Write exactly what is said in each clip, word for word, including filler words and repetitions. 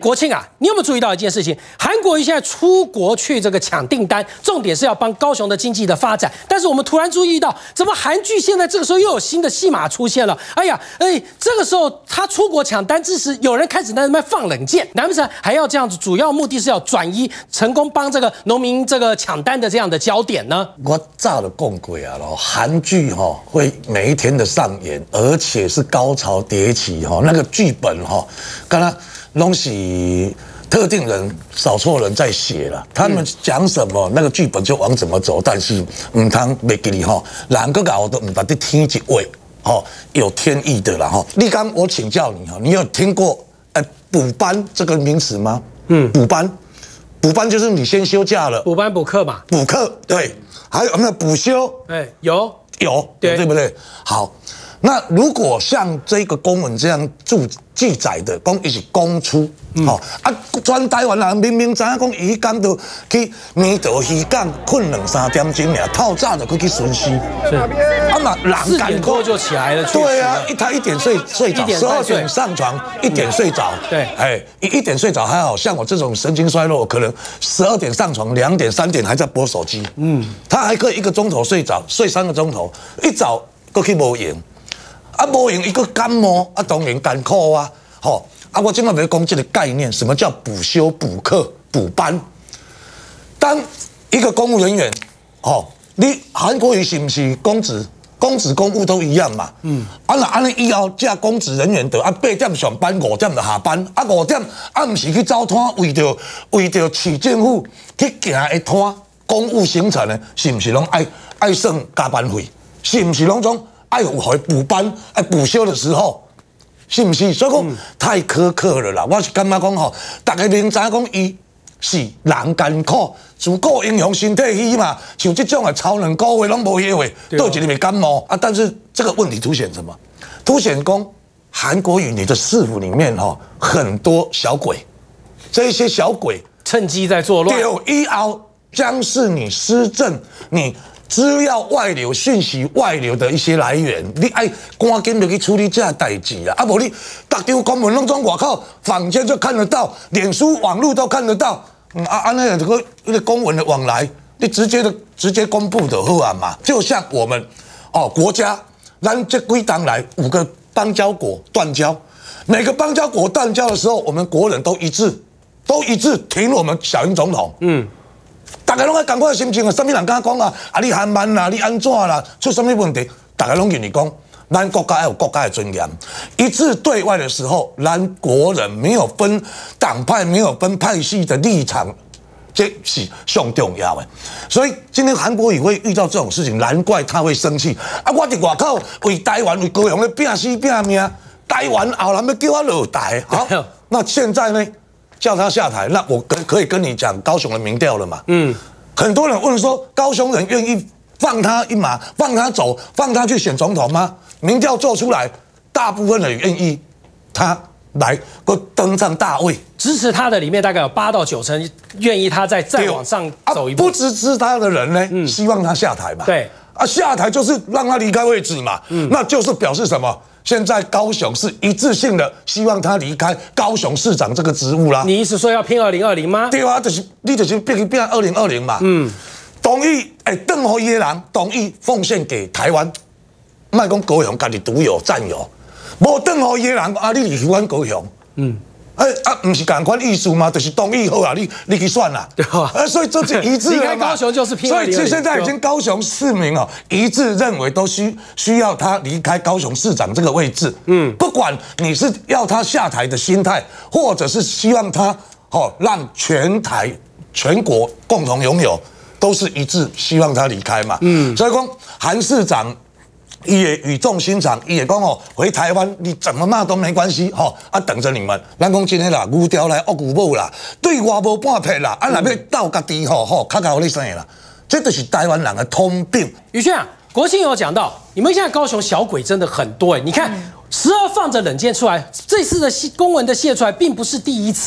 国庆啊，你有没有注意到一件事情？韩国瑜现在出国去这个抢订单，重点是要帮高雄的经济的发展。但是我们突然注意到，怎么韩剧现在这个时候又有新的戏码出现了？哎呀，哎，这个时候他出国抢单之时，有人开始在那边放冷箭，难不成还要这样子？主要目的是要转移成功帮这个农民这个抢单的这样的焦点呢？ 我早就讲过啊咯，韩剧哈会每一天的上演，而且是高潮迭起哈，那个剧本哈，刚刚。拢是特定人、少数人在写了，他们讲什么，那个剧本就往怎么走。但是唔通袂记你吼，人个搞都唔把你听一位，吼有天意的啦吼。立刚，我请教你哈，你有听过呃补班这个名词吗？嗯，补班，补班就是你先休假了， 补班补课嘛， 补课对，还有没有补休？哎， 有有，对，对不对？好。那如果像这个公文这样注记载的，讲伊是公出，吼、嗯、啊，全台湾人明明知影讲伊讲到去弥陀渔港困两三点钟尔，透早就去去巡视，是啊嘛，人赶过就起来了， 对啊，一他一点睡睡着，十二点上床，一点睡着，对，哎，一一点睡着还好，像我这种神经衰弱，可能十二点上床，两点三点还在拨手机，嗯，他还可以一个钟头睡着，睡三个钟头，一早过去无闲。啊，无用一个感冒，啊，当然艰苦啊，吼！啊，我今麦要讲这个概念，什么叫补休、补课、补班？当一个公务人员，吼，你韩国瑜是不是公职？公职公务都一样嘛。嗯。啊，那安尼以后，这公职人员就啊八点上班，五点就下班。啊，五点啊，唔是去走摊，为着为着市政府去行的摊，公务行程呢，是不是拢爱爱算加班费？是不是拢种？爱有回补班、爱补休的时候，是不是？所以讲、嗯、太苛刻了啦！我是感觉讲吼，大家明知讲伊是人艰苦，自顾英雄身体虚嘛，像这种的超人高位拢无业位，都一日没感冒啊。但是这个问题凸显什么？凸显讲韩国瑜你的市府里面哈很多小鬼，这些小鬼趁机在作乱。 对，以后将是你施政你。资料外流、讯息外流的一些来源，你爱赶紧就去处理这代志啦！啊，无你各张公文拢从外口坊间就看得到，脸书网络都看得到。嗯啊啊，那这个那个公文的往来，你直接的直接公布的好啊嘛。就像我们哦，国家咱这归档来五个邦交国断交，每个邦交国断交的时候，我们国人都一致，都一致挺我们小英总统。嗯。大家拢爱同款的心情啊！什么人敢讲啊？啊，你韩慢啦，你安怎啦？出什么问题？大家拢认为讲，咱国家要有国家的尊严，一致对外的时候，咱国人没有分党派，没有分派系的立场，这是上重要的。所以今天韩国瑜会遇到这种事情，难怪他会生气啊！我伫外口为台湾、为高雄咧拼死拼命，台湾后人要叫我落台，好，那现在呢？叫他下台，那我可可以跟你讲高雄的民调了嘛？嗯，很多人问说，高雄人愿意放他一马，放他走，放他去选总统吗？民调做出来，大部分人愿意他来个登上大位， 支持他的里面大概有八到九成愿意他再再往上走一步。 啊、不支持他的人呢，嗯、希望他下台嘛。 对啊，下台就是让他离开位置嘛。嗯，那就是表示什么？现在高雄是一致性的，希望他离开高雄市长这个职务啦。 你意思说要拼二零二零吗？ 对啊，就是你就是变变二零二零嘛。嗯，同意哎，邓侯耶人同意奉献给台湾，卖讲高雄家己独有占有，无邓侯耶人啊，你离开阮高雄。嗯。哎啊，不是同款意思吗？就是同意好啊，你你去算啦， 对吧？ 啊，所以这就一致了嘛。 离开高雄就是拼二零二零。 所以现在已经高雄市民哦一致认为都需需要他离开高雄市长这个位置。嗯，不管你是要他下台的心态，或者是希望他哦让全台全国共同拥有，都是一致希望他离开嘛。嗯，所以说韩市长。伊也语重心长，伊也讲哦，回台湾你怎么骂都没关系，吼啊，等着你们。咱讲真诶啦，牛条来恶牛母啦，对外无半撇啦，啊，若要斗家己吼吼，较较你生啦，这就是台湾人的通病。 宇轩啊，国庆有讲到，你们现在高雄小鬼真的很多哎，你看时而放着冷箭出来，这次的公文的泄出来，并不是第一次嘞。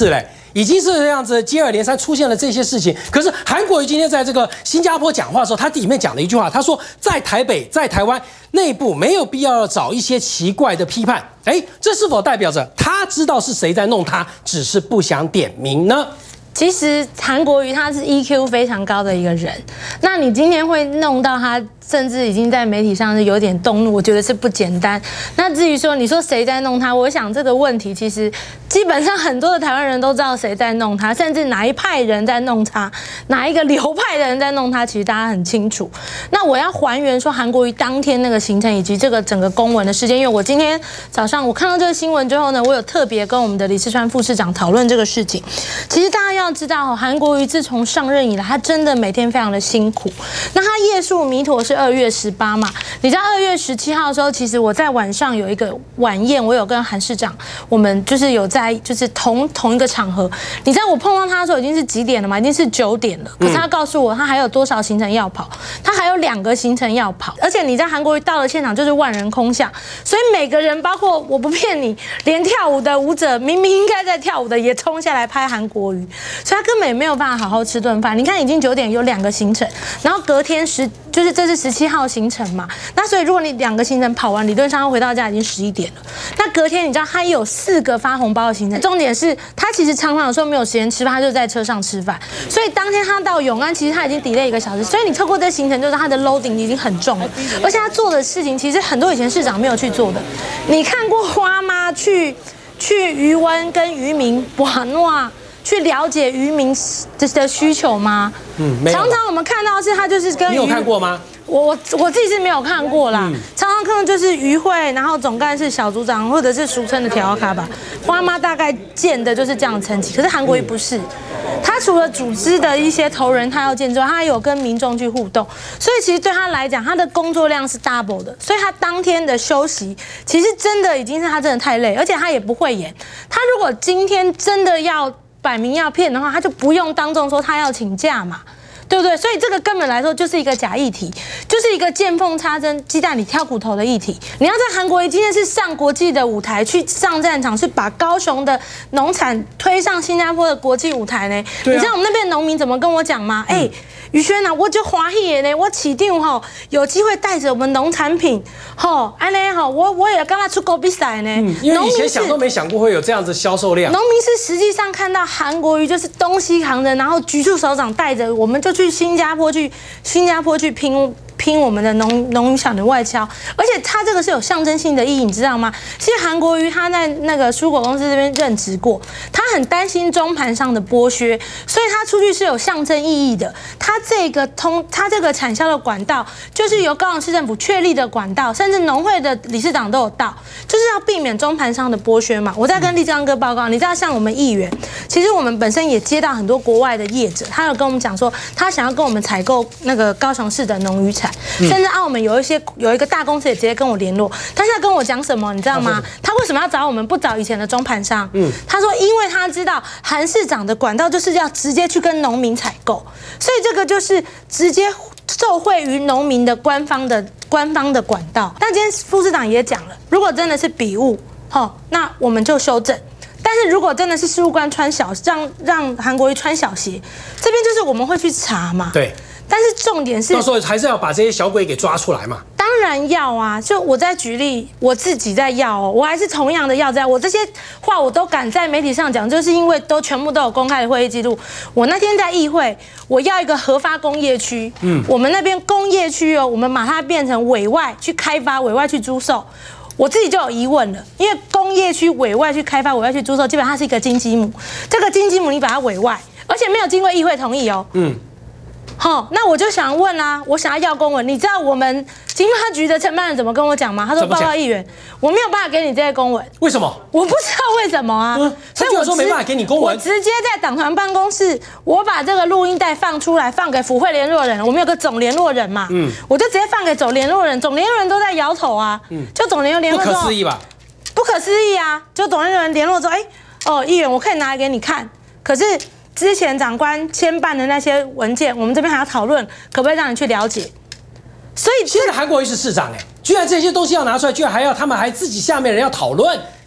已经是这样子接二连三出现了这些事情。可是韩国瑜今天在这个新加坡讲话的时候，他里面讲了一句话，他说在台北、在台湾内部没有必要找一些奇怪的批判。哎，这是否代表着他知道是谁在弄他，只是不想点名呢？ 其实韩国瑜他是 E Q 非常高的一个人，那你今天会弄到他，甚至已经在媒体上是有点动怒，我觉得是不简单。那至于说你说谁在弄他，我想这个问题其实基本上很多的台湾人都知道谁在弄他，甚至哪一派人在弄他，哪一个流派的人在弄他，其实大家很清楚。那我要还原说韩国瑜当天那个行程以及这个整个公文的事件，因为我今天早上我看到这个新闻之后呢，我有特别跟我们的李世川副市长讨论这个事情。其实大家要知道，韩国瑜自从上任以来，他真的每天非常的辛苦。那他夜宿弥陀是二月十八嘛？你知道二月十七号的时候，其实我在晚上有一个晚宴，我有跟韩市长，我们就是有在就是同同一个场合。你知道我碰到他的时候已经是几点了吗？已经是九点了。可是他告诉我，他还有多少行程要跑？他还有两个行程要跑。而且你在韩国瑜到了现场就是万人空巷，所以每个人，包括我不骗你，连跳舞的舞者明明应该在跳舞的也冲下来拍韩国瑜。所以他根本也没有办法好好吃顿饭。你看，已经九点有两个行程，然后隔天十就是这是十七号行程嘛。那所以如果你两个行程跑完，理论上要回到家已经十一点了。那隔天你知道他有四个发红包的行程，重点是他其实常常有时候没有时间吃饭，他就在车上吃饭。所以当天他到永安，其实他已经 delay 一个小时。所以你透过这行程，就是他的 loading 已经很重了，而且他做的事情其实很多以前市长没有去做的。你看过花妈去去渔湾跟渔民玩哇？去了解渔民的需求吗？嗯，没有。常常我们看到的是他就是跟渔，你有看过吗？ 我我我自己是没有看过啦。嗯、常常看到就是渔会，然后总干事、小组长，或者是俗称的调咖吧。花妈大概见的就是这样的层级，可是韩国瑜不是。他除了组织的一些头人他要见之外，他还有跟民众去互动，所以其实对他来讲，他的工作量是 double 的，所以他当天的休息其实真的已经是他真的太累，而且他也不会演。他如果今天真的要摆明要骗的话，他就不用当众说他要请假嘛，对不对？所以这个根本来说就是一个假议题，就是一个见缝插针、鸡蛋里挑骨头的议题。你要在韩国瑜今天是上国际的舞台，去上战场，是把高雄的农产推上新加坡的国际舞台呢？啊、你知道我们那边农民怎么跟我讲吗？哎、嗯。宇轩啊，我就欢喜呢，我起定吼有机会带着我们农产品，吼，安尼吼，我我也跟他出国比赛呢。嗯， 因为以前想都没想过会有这样子销售量。 农民是实际上看到韩国瑜就是东西扛着，然后局处首长带着，我们就去新加坡去新加坡去拼。拼我们的农农产的外销，而且它这个是有象征性的意义，你知道吗？其实韩国瑜他在那个蔬果公司这边任职过，他很担心中盘商的剥削，所以他出去是有象征意义的。他这个通，他这个产销的管道，就是由高雄市政府确立的管道，甚至农会的理事长都有到，就是要避免中盘商的剥削嘛。我在跟立章哥报告，你知道像我们议员，其实我们本身也接到很多国外的业者，他有跟我们讲说，他想要跟我们采购那个高雄市的农渔产。甚至澳门有一些有一个大公司也直接跟我联络，他现在跟我讲什么，你知道吗？他为什么要找我们，不找以前的中盘商？嗯，他说，因为他知道韩市长的管道就是要直接去跟农民采购，所以这个就是直接受惠于农民的官方的官方的管道。但今天副市长也讲了，如果真的是笔误，好，那我们就修正。但是如果真的是事务官穿小让让韩国瑜穿小鞋，这边就是我们会去查嘛。 对。 但是重点是， 到时候还是要把这些小鬼给抓出来嘛。 当然要啊，就我在举例，我自己在要哦，我还是同样的要在，我这些话我都敢在媒体上讲，就是因为都全部都有公开的会议记录。我那天在议会，我要一个核发工业区，嗯，我们那边工业区哦，我们把它变成委外去开发，委外去租售。我自己就有疑问了，因为工业区委外去开发、委外去租售，基本上它是一个金鸡母。这个金鸡母你把它委外，而且没有经过议会同意哦，嗯。好，那我就想问啦、啊，我想要要公文，你知道我们经发局的承办人怎么跟我讲吗？他说：“报告议员，我没有办法给你这些公文。” 为什么？ 我不知道为什么啊。嗯、 所以我说没办法给你公文。 我直接在党团办公室，我把这个录音带放出来，放给府会联络人。我们有个总联络人嘛，嗯，我就直接放给总联络人，总联络人都在摇头啊，嗯，就总联络联络不可思议吧？ 不可思议啊！就总联络人联络说：“哎、欸，哦，议员，我可以拿来给你看。”可是。之前长官牵办的那些文件，我们这边还要讨论，可不可以让你去了解？所以现在韩国瑜是市长哎，居然这些东西要拿出来，居然还要他们还自己下面人要讨论。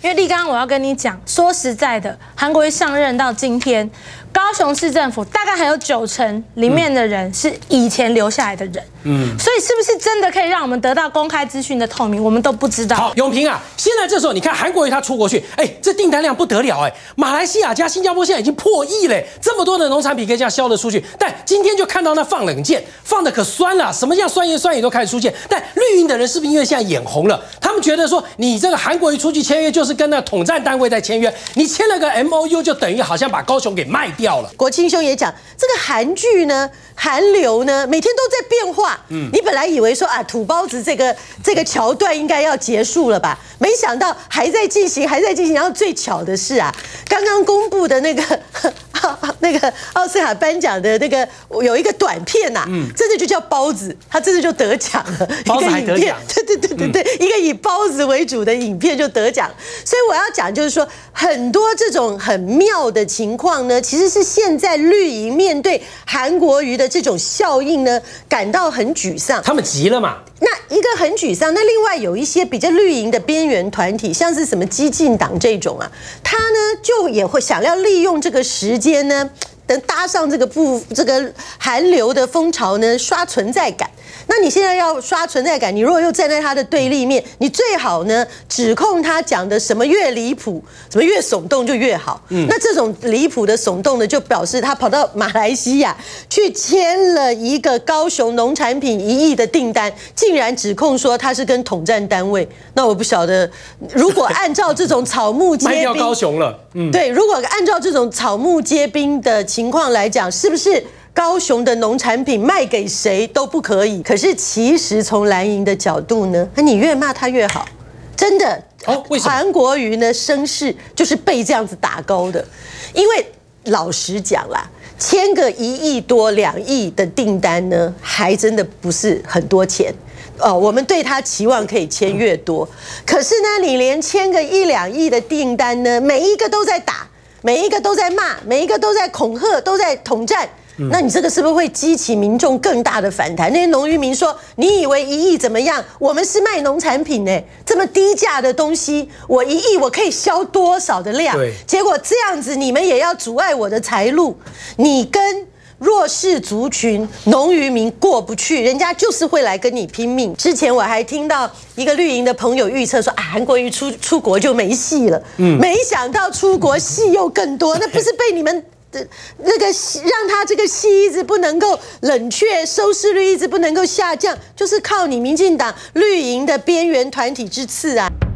因为立刚，我要跟你讲，说实在的，韩国瑜上任到今天，高雄市政府大概还有九成里面的人是以前留下来的人，嗯，所以是不是真的可以让我们得到公开资讯的透明，我们都不知道。 好，永平啊，现在这时候你看韩国瑜他出国去，哎，这订单量不得了哎，马来西亚加新加坡现在已经破亿嘞，这么多的农产品可以这样销得出去，但今天就看到那放冷箭，放的可酸了，什么叫酸言酸语都开始出现。但绿营的人是不是因为现在眼红了，他们觉得说你这个韩国瑜出去签约就是跟那个统战单位在签约，你签了个 M O U 就等于好像把高雄给卖掉了。 国庆兄也讲，这个韩剧呢，韩流呢，每天都在变化。嗯，你本来以为说啊，土包子这个这个桥段应该要结束了吧？没想到还在进行，还在进行。然后最巧的是啊，刚刚公布的那个那个奥斯卡颁奖的那个有一个短片呐、啊，嗯，真的就叫包子，他真的就得奖了。 包子还得奖？ 对对对对对，嗯、一个以包子为主的影片就得奖。所以我要讲就是说，很多这种很妙的情况呢，其实是现在绿营面对韩国瑜的这种效应呢，感到很沮丧。 他们急了嘛？ 那一个很沮丧，那另外有一些比较绿营的边缘团体，像是什么激进党这种啊，他呢就也会想要利用这个时间呢，等搭上这个不这个韩流的风潮呢，刷存在感。那你现在要刷存在感，你如果又站在他的对立面，你最好呢指控他讲的什么越离谱，什么越耸动就越好。嗯，那这种离谱的耸动呢，就表示他跑到马来西亚去签了一个高雄农产品一亿的订单，竟然指控说他是跟统战单位。那我不晓得，如果按照这种草木皆兵， 卖掉高雄了。嗯， 对，如果按照这种草木皆兵的情况来讲，是不是？高雄的农产品卖给谁都不可以，可是其实从蓝营的角度呢，你越骂他越好，真的。 哦，为什么？ 韩国瑜呢声势就是被这样子打高的，因为老实讲啦，签个一亿多、两亿的订单呢，还真的不是很多钱。哦，我们对他期望可以签越多，可是呢，你连签个一两亿的订单呢，每一个都在打，每一个都在骂，每一个都在恐吓，都在统战。那你这个是不是会激起民众更大的反弹？那些农渔民说：“你以为一亿怎么样？我们是卖农产品呢，这么低价的东西，我一亿我可以销多少的量？结果这样子，你们也要阻碍我的财路，你跟弱势族群、农渔民过不去，人家就是会来跟你拼命。之前我还听到一个绿营的朋友预测说，啊，韩国瑜出出国就没戏了。嗯，没想到出国戏又更多，那不是被你们。”那个让他这个戏一直不能够冷却，收视率一直不能够下降，就是靠你民进党绿营的边缘团体之赐啊。